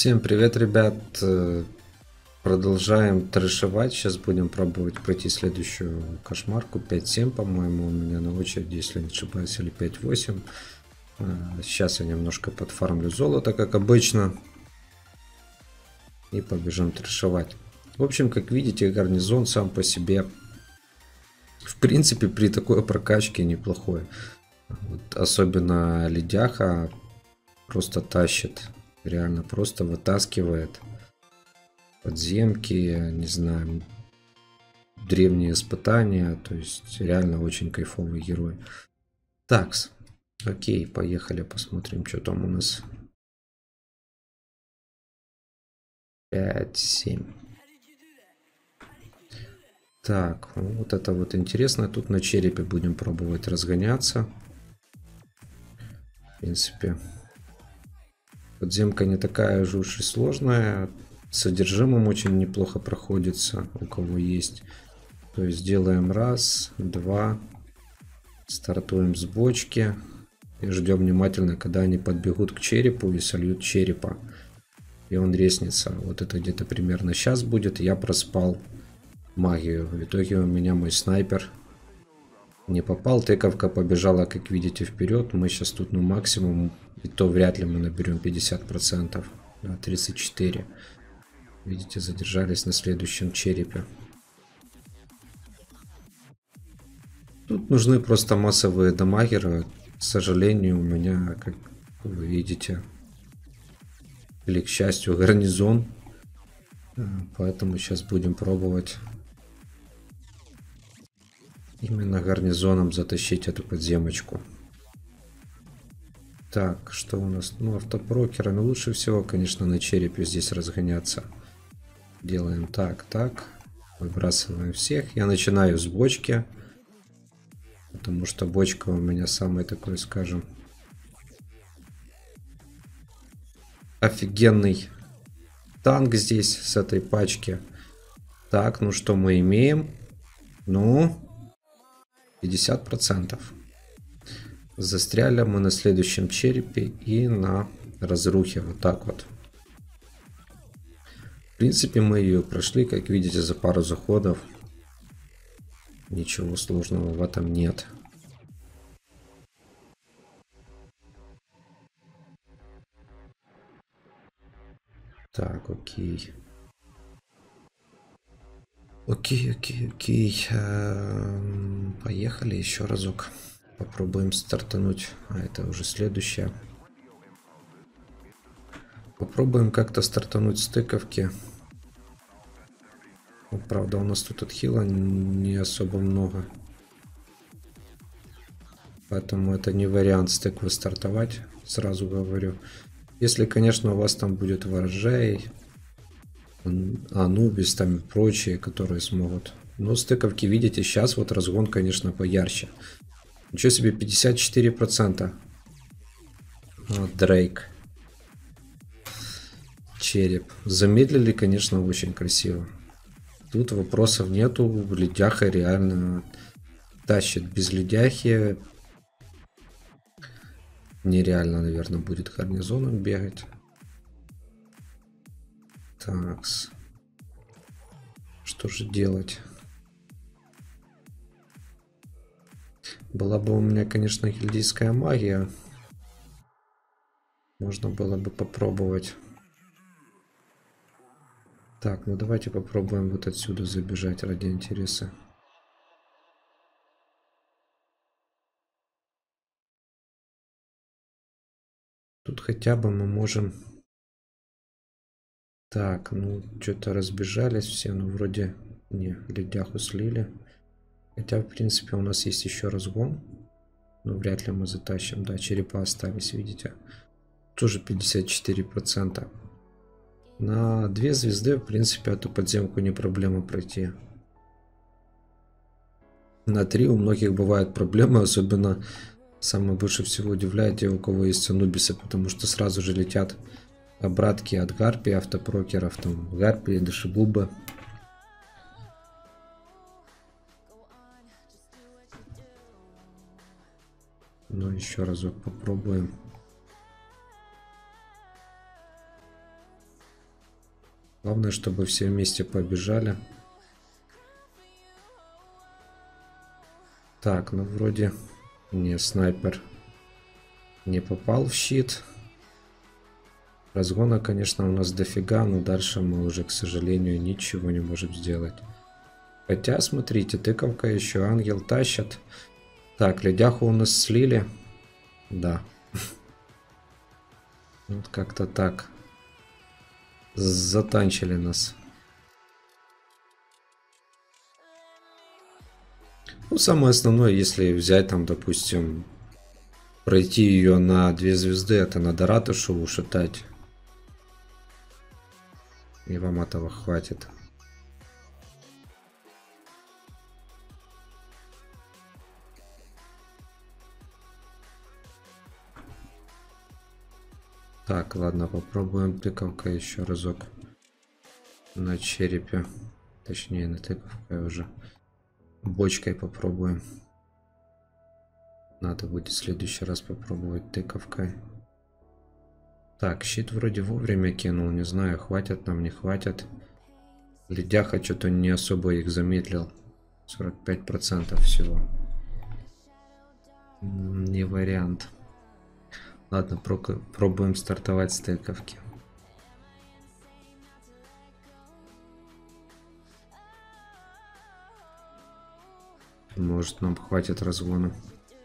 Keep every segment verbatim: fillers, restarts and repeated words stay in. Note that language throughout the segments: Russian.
Всем привет, ребят! Продолжаем трэшевать. Сейчас будем пробовать пройти следующую кошмарку. пять семь, по-моему, у меня на очереди, если не ошибаюсь, или пять восемь. Сейчас я немножко подфармлю золото, как обычно. И побежим трэшевать. В общем, как видите, гарнизон сам по себе, в принципе, при такой прокачке неплохой. Вот, особенно ледяха просто тащит. Реально просто вытаскивает. Подземки, не знаю, древние испытания. То есть реально очень кайфовый герой. Такс. Окей, поехали, посмотрим, что там у нас. пять семь. Так, вот это вот интересно. Тут на черепе будем пробовать разгоняться. В принципе, подземка не такая же уж и сложная. Содержимым очень неплохо проходится, у кого есть. То есть делаем раз, два. Стартуем с бочки. И ждем внимательно, когда они подбегут к черепу и сольют черепа. И он резнится. Вот это где-то примерно сейчас будет. Я проспал магию. В итоге у меня мой снайпер не попал. Тыковка побежала, как видите, вперед. Мы сейчас тут, ну, максимум. И то вряд ли мы наберем пятьдесят процентов. Да, тридцать четыре. Видите, задержались на следующем черепе. Тут нужны просто массовые дамагеры. К сожалению, у меня, как вы видите, или к счастью, гарнизон. Поэтому сейчас будем пробовать именно гарнизоном затащить эту подземочку. Так, что у нас? Ну, автопрокерами лучше всего, конечно, на черепе здесь разгоняться. Делаем так, так. Выбрасываем всех. Я начинаю с бочки. Потому что бочка у меня самый такой, скажем, офигенный танк здесь с этой пачки. Так, ну что мы имеем? Ну, пятьдесят процентов. Застряли мы на следующем черепе и на разрухе. Вот так вот. В принципе, мы ее прошли, как видите, за пару заходов. Ничего сложного в этом нет. Так, окей. Окей, окей, окей. Эм, поехали еще разок. Попробуем стартануть. А это уже следующее. Попробуем как-то стартануть с тыковки. Ну, правда, у нас тут отхила не особо много. Поэтому это не вариант с тыквы стартовать. Сразу говорю. Если, конечно, у вас там будет ворожей, Анубис там и прочие, которые смогут. Но с тыковки, видите, сейчас вот разгон, конечно, поярче. Ничего себе, пятьдесят четыре процента. Вот, Дрейк. Череп. Замедлили, конечно, очень красиво. Тут вопросов нету. Ледяха реально тащит. Без ледяхи нереально, наверное, будет гарнизоном бегать. Такс. Что же делать? Была бы у меня, конечно, гильдийская магия. Можно было бы попробовать. Так, ну давайте попробуем вот отсюда забежать ради интереса. Тут хотя бы мы можем... Так, ну что-то разбежались все, ну вроде... Не, ледяху слили. Хотя, в принципе, у нас есть еще разгон. Но вряд ли мы затащим. Да, черепа остались, видите. Тоже пятьдесят четыре процента. На две звезды, в принципе, эту подземку не проблема пройти. На три у многих бывают проблемы, особенно самое больше всего удивляет те, у кого есть анубисы, потому что сразу же летят обратки от гарпии, автопрокеров, там гарпии, душегубы. Ну, еще разок попробуем. Главное, чтобы все вместе побежали. Так, ну вроде не, снайпер не попал в щит. Разгона, конечно, у нас дофига, но дальше мы уже, к сожалению, ничего не можем сделать. Хотя, смотрите, тыковка еще, ангел тащит. Так, ледяху у нас слили. Да. Вот как-то так. Затанчили нас. Ну, самое основное, если взять там, допустим, пройти ее на две звезды, это надо ратушу ушатать. И вам этого хватит. Так, ладно, попробуем тыковка еще разок на черепе. Точнее, на тыковка уже. Бочкой попробуем. Надо будет в следующий раз попробовать тыковкой. Так, щит вроде вовремя кинул. Не знаю, хватит нам, не хватит. Ледяха что-то не особо их замедлил. сорок пять процентов всего. Не вариант. Ладно, пробуем стартовать с тыковки. Может, нам хватит разгона.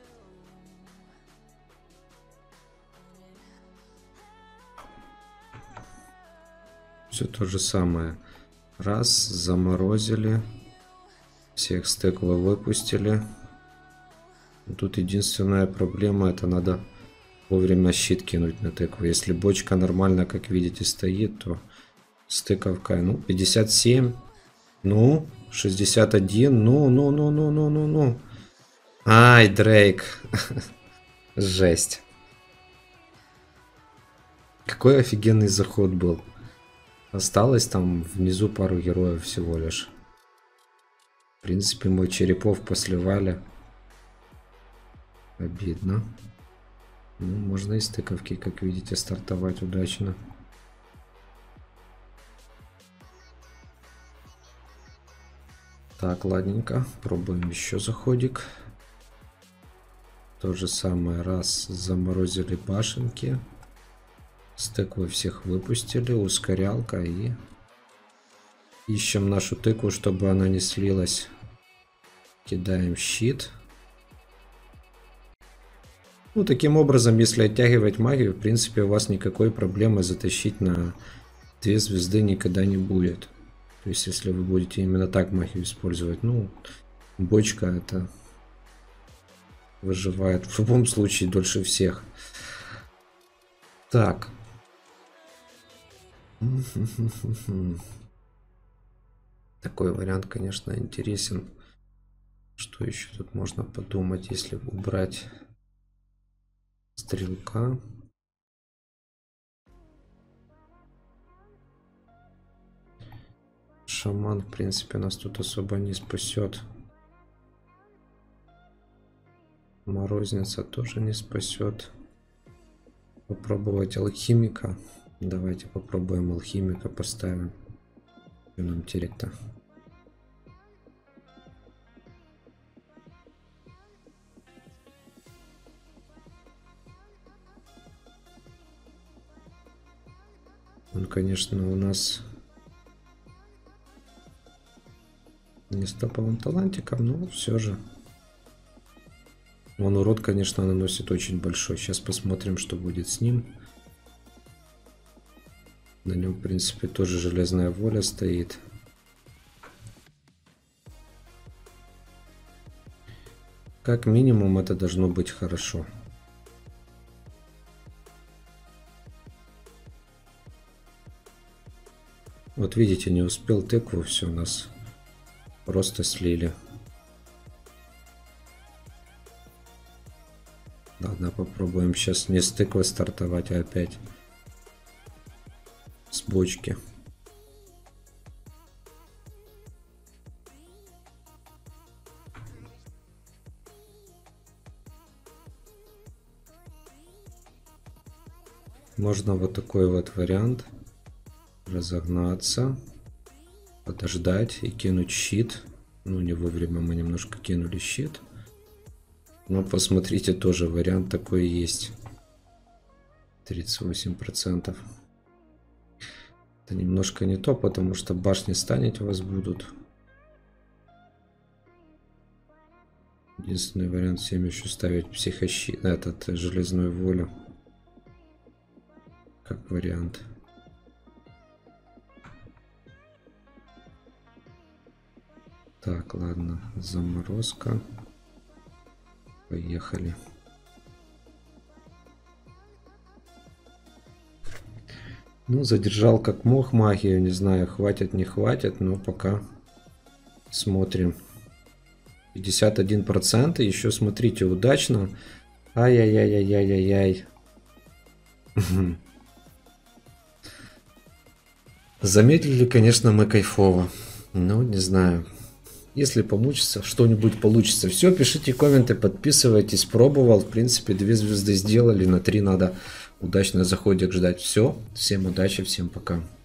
Все то же самое. Раз, заморозили. Всех стекла выпустили. Тут единственная проблема, это надо вовремя щит кинуть на тыкву. Если бочка нормально, как видите, стоит, то с тыковкой, ну, пятьдесят семь. Ну, шестьдесят один. Ну, ну, ну, ну, ну, ну, ну. Ай, Дрейк. Жесть. Какой офигенный заход был. Осталось там внизу пару героев всего лишь. В принципе, мы черепов посливали. Обидно. Ну, можно из тыковки, как видите, стартовать удачно. Так, ладненько. Пробуем еще заходик. То же самое. Раз, заморозили башенки. С тыквы всех выпустили. Ускорялка и... Ищем нашу тыкву, чтобы она не слилась. Кидаем щит. Ну, таким образом, если оттягивать магию, в принципе, у вас никакой проблемы затащить на две звезды никогда не будет. То есть, если вы будете именно так магию использовать, ну, бочка это выживает в любом случае дольше всех. Так. Такой вариант, конечно, интересен. Что еще тут можно подумать, если убрать стрелка? Шаман, в принципе, нас тут особо не спасет. Морозница тоже не спасет. Попробовать алхимика. Давайте попробуем алхимика поставим. Что нам терять-то? Он, конечно, у нас не с топовым талантиком, но все же. Он урон, конечно, наносит очень большой. Сейчас посмотрим, что будет с ним. На нем, в принципе, тоже железная воля стоит. Как минимум, это должно быть хорошо. Вот видите, не успел тыкву, все у нас просто слили. Ладно, попробуем сейчас не с тыквы стартовать, а опять с бочки. Можно вот такой вот вариант разогнаться, подождать и кинуть щит. Ну, не вовремя мы немножко кинули щит. Но посмотрите, тоже вариант такой есть. тридцать восемь процентов. Это немножко не то, потому что башни станить у вас будут. Единственный вариант всем еще ставить психощит, этот железную волю. Как вариант. Так, ладно, заморозка. Поехали. Ну, задержал как мог магию, не знаю, хватит, не хватит, но пока смотрим. пятьдесят один процент, еще смотрите, удачно. Ай-яй-яй-яй-яй-яй-яй. Замедлили, конечно, мы кайфово. Ну, не знаю. Если помучится, что-нибудь получится. Все, пишите комменты, подписывайтесь. Пробовал, в принципе, две звезды сделали. На три надо удачно заходик ждать. Все, всем удачи, всем пока.